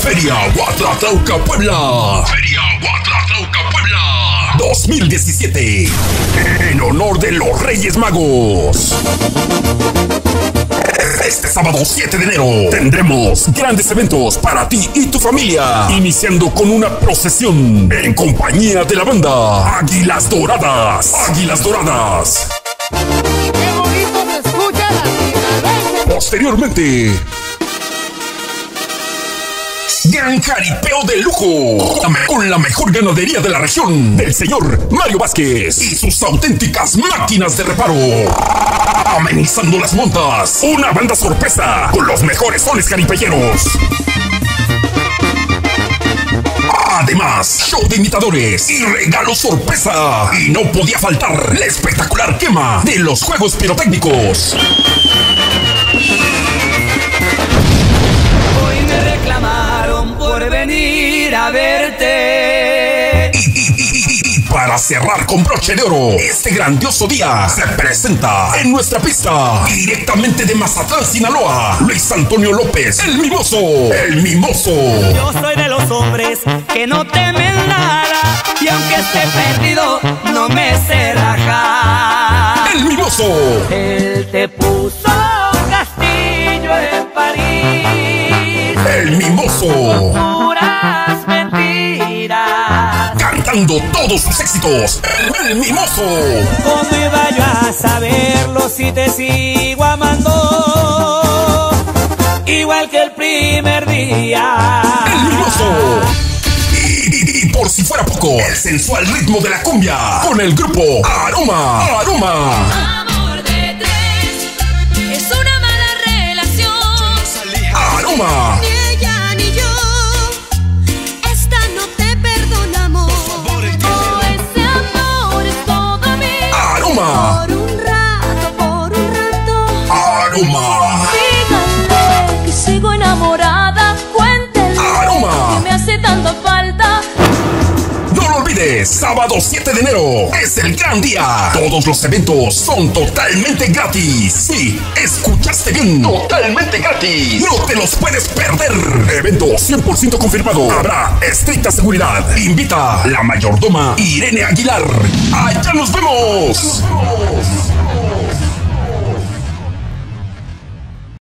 Feria Huatlatlauca Puebla. Feria Huatlatlauca Puebla 2017. En honor de los Reyes Magos. Este sábado 7 de enero tendremos grandes eventos para ti y tu familia, iniciando con una procesión en compañía de la banda Águilas Doradas. Águilas Doradas. ¡Qué bonito se escucha la! Posteriormente, gran jaripeo de lujo con la mejor ganadería de la región, del señor Mario Vázquez y sus auténticas máquinas de reparo. Amenizando las montas, una banda sorpresa con los mejores sones jaripeyeros. Además, show de imitadores y regalo sorpresa. Y no podía faltar la espectacular quema de los juegos pirotécnicos. Hoy me reclamaron por venir a verte. Y para cerrar con broche de oro, este grandioso día se presenta en nuestra pista, directamente de Mazatlán, Sinaloa, Luis Antonio López, el Mimoso. El Mimoso. Yo soy de los hombres que no temen nada, y aunque esté perdido, no me sé rajar. El Mimoso. Él te puso un castillo en París. El Mimoso. Puras mentiras. Cantando todos sus éxitos. El Mimoso. ¿Cómo iba yo a saberlo si te sigo amando? Igual que el primer día. El Mimoso. Y por si fuera poco, el sensual ritmo de la cumbia con el grupo Aroma. Aroma. Amor de tres es una mala relación. Aroma. Ni ella ni yo, esta no te perdonamos. Oh, ese amor es todo mío. Aroma. Por un rato. Aroma. Díganle que sigo enamorada. Cuéntenle Aroma. que me hace tanta falta. No lo olvides, sábado 7 de enero es el gran día. Todos los eventos son totalmente gratis. Sí, escuchaste bien, totalmente gratis. No te los puedes perder. Evento 100% confirmado. Habrá estricta seguridad. Invita la mayordoma Irene Aguilar. ¡Allá nos vemos!